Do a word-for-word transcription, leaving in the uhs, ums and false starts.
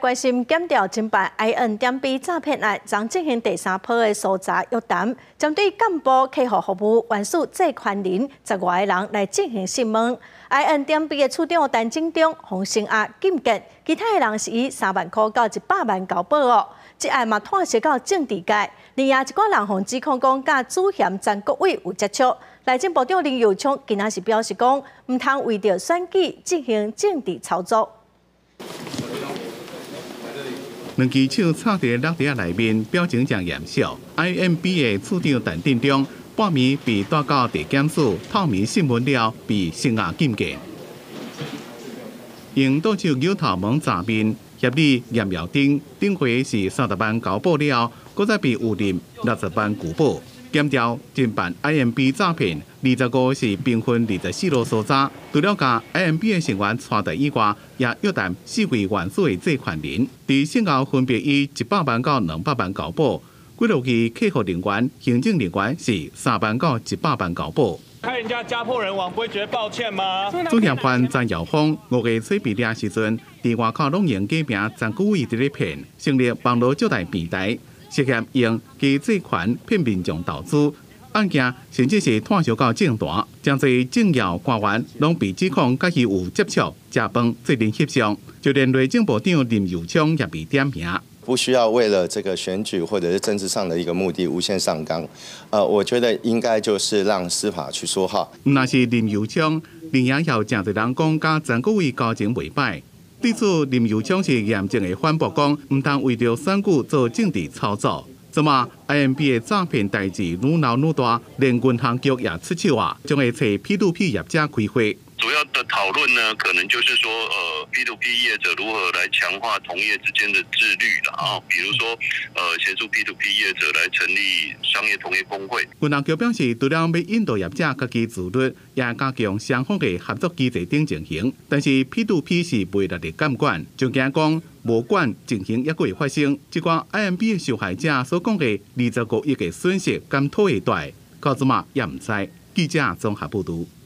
关心检调侦办 I N 点 B 诈骗案，将进行第三波的搜查约谈，针对干部客户服务原属借款人十外个人来进行审问。I N 点 B 的处长陈正中、洪生压禁见，其他的人是以三万块到一百万交保哦。这案嘛拖涉到政治界，另外一寡人互指控讲，甲主嫌张国伟有接触。内政部长林佑昌今仔是表示讲，唔通为着选举进行政治操作。 两支手插在落地内面，表情真严肃。I M B 的处长陈振中半暝被带到地检署透明审问了，被声押禁见。用倒手扭头毛诈面，协理严耀丁顶回是三十万交保了，搁再被误认六十万拒保。 检调侦办 I M B 诈骗，二十五是兵分二十四路所查。除了甲 I M B 的成员带在以外，也约谈四位原属的借款人，伫审后分别以一百万到两百万交保。几落期客服人员、行政人员是三万到一百万交保。 害人家家破人亡，不会觉得抱歉吗？ 主嫌犯张耀峰五月初毕业时阵，伫外口拢用假名张国伟伫咧骗，成立网络借贷平台。 涉嫌用其借款骗民众投资，案件甚至是探烧到政坛，真侪政要官员拢被指控甲伊有接触、食饭、责任翕相，就连内政部长林佑昌也被点名。 不需要为了这个选举或者是政治上的一个目的无限上纲，呃，我觉得应该就是让司法去说话。那是林佑昌，另也有真侪人讲，甲张国伟交情袂歹。 对此，林佑昌是严正的反驳，讲唔通为着选举做政治操作。怎么 I M B 的诈骗代志愈闹愈大，连银行局也出手啊，将会找 P to P 业者开会。 主要的讨论呢，可能就是说，呃 ，P to P 业者如何来强化同业之间的自律了啊，比如说，呃，协助 P to P 业者来成立商业同业工会。 银行局表示，除了要引导业者家己自律，也加强双方的合作机制等进行。但是 P to P 是未落地监管，就惊讲无管情形也会发生。这款 I M B 的受害者所讲的二十五亿的损失，敢讨会大，到即嘛也唔知。记者综合报道。